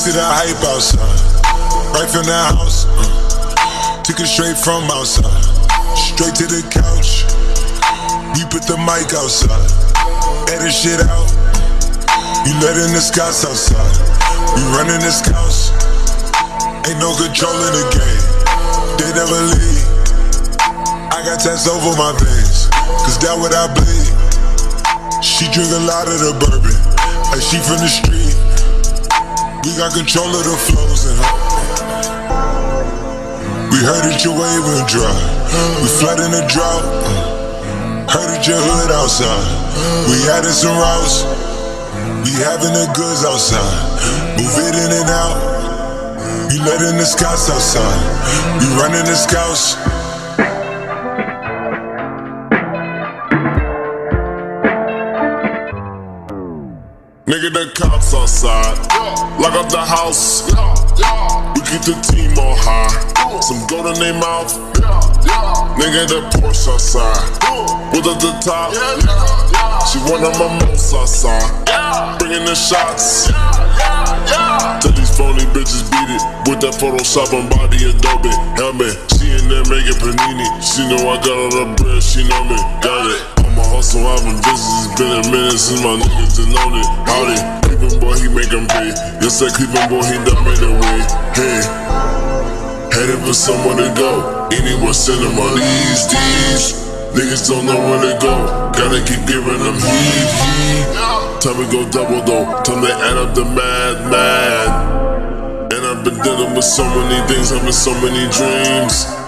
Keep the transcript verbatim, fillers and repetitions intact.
to the hype outside, right from the house. Uh, took it straight from outside, straight to the couch. We put the mic outside, edit shit out. You letting the scouts outside, we running the scouts. Ain't no control in the game, they never leave. I got tats over my veins, cause that what I bleed. She drink a lot of the bourbon, like she from the street. We got control of the flows in her. We heard that your wave went dry, we flood in the drought. Heard that your hood outside, we added some routes. We having the goods outside, move it in and out. You letting the scouts outside, we running the scouts. Nigga, the cops outside, lock up the house. We keep the team on high, some gold in their mouth. Nigga, the Porsche outside, with at the top. She one of my most outside, bringing the shots. Tell these phony bitches beat it with that Photoshop and body Adobe helmet. She in there making panini. She know I got all the bread, she know me, got it. My hustle, I've been busy, it's been a minute since my niggas done known it. Howdy, Cleveland boy, he make 'em pay. Yes, that Cleveland boy, he done made a way. Hey, headed for somewhere to go. Anywhere cinema these days. Niggas don't know where to go. Gotta keep giving them heat, heat. Time to go double though. Time to add up the mad, mad. And I've been dealing with so many things, having so many dreams.